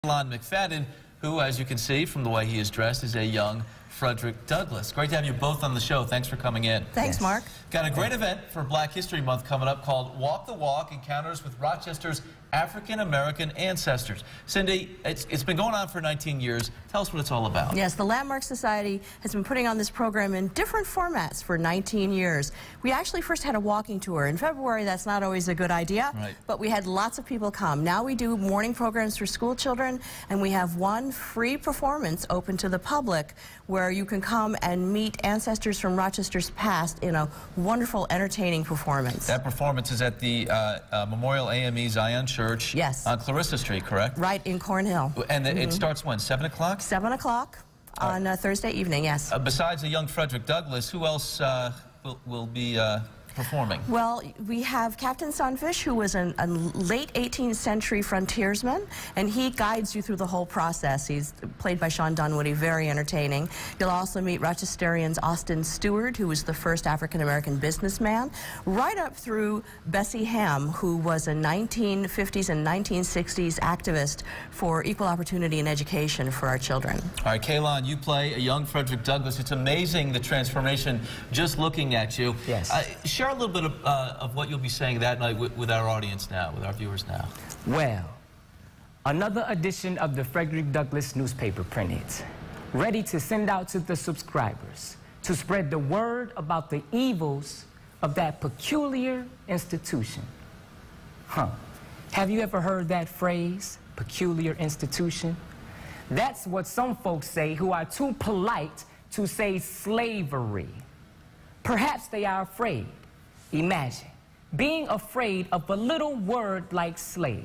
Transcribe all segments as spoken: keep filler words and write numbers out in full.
Kaylon McFadden, who, as you can see from the way he is dressed, is a young Frederick Douglass. Great to have you both on the show. Thanks for coming in. Thanks, yes. Mark. Got a great event for Black History Month coming up called Walk the Walk, Encounters with Rochester's African-American Ancestors. Cindy, it's, it's been going on for nineteen years. Tell us what it's all about. Yes, the Landmark Society has been putting on this program in different formats for nineteen years. We actually first had a walking tour. In February, that's not always a good idea, right. but we had lots of people come. Now we do morning programs for school children, and we have one free performance open to the public where you can come and meet ancestors from Rochester's past in a wonderful, entertaining performance. That performance is at the uh, uh, Memorial A M E Zion Church yes. on Clarissa Street, correct? Right, in Cornhill. And the, mm-hmm. it starts when, seven o'clock? seven o'clock on uh, Thursday evening, yes. Uh, besides the young Frederick Douglass, who else uh, will, will be uh, performing? Well, we have Captain Sunfish, who was an, a late eighteenth century frontiersman, and he guides you through the whole process. He's played by Sean Dunwoody, very entertaining. You'll also meet Rochesterians Austin Stewart, who was the first African-American businessman, right up through Bessie Ham, who was a nineteen fifties and nineteen sixties activist for equal opportunity in education for our children. All right, Kaylon, you play a young Frederick Douglass. It's amazing, the transformation, just looking at you. Yes. Uh, Share a little bit of, uh, of what you'll be saying that night with, with our audience now, with our viewers now. Well, another edition of the Frederick Douglass newspaper printed, ready to send out to the subscribers to spread the word about the evils of that peculiar institution. Huh. Have you ever heard that phrase, peculiar institution? That's what some folks say who are too polite to say slavery. Perhaps they are afraid. Imagine being afraid of a little word like slave.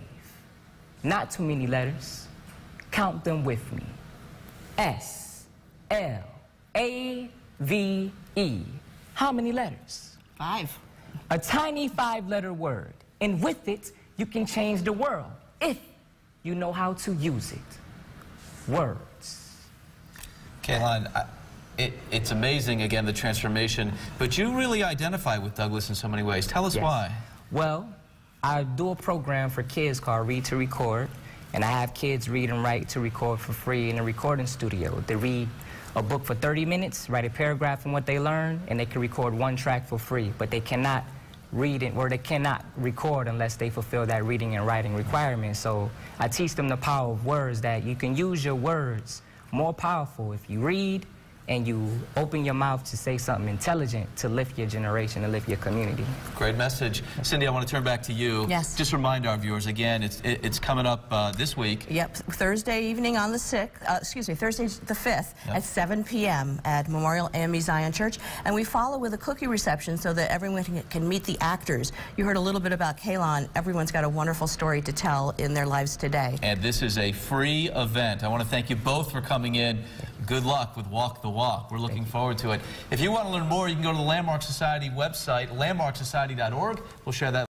Not too many letters. Count them with me. S L A V E. How many letters? Five. A tiny five-letter word. And with it, you can change the world if you know how to use it. Words. Kaylon, I It, it's amazing, again, the transformation, but you really identify with Douglass in so many ways. Tell us yes. why. Well, I do a program for kids called Read to Record, and I have kids read and write to record for free in a recording studio. They read a book for thirty minutes, write a paragraph on what they learn, and they can record one track for free, but they cannot read it, or they cannot record unless they fulfill that reading and writing requirement. So I teach them the power of words, that you can use your words more powerful if you read and you open your mouth to say something intelligent to lift your generation, to lift your community. Great message. Cindy, I want to turn back to you. Yes. Just remind our viewers, again, it's, it, it's coming up uh, this week. Yep, Thursday evening on the sixth, uh, excuse me, Thursday the fifth yep. at seven p m at Memorial A M E Zion Church. And we follow with a cookie reception so that everyone can, can meet the actors. You heard a little bit about Kaylon. Everyone's got a wonderful story to tell in their lives today. And this is a free event. I want to thank you both for coming in. Good luck with Walk the Walk. We're looking forward to it. If you want to learn more, you can go to the Landmark Society website, landmark society dot org. We'll share that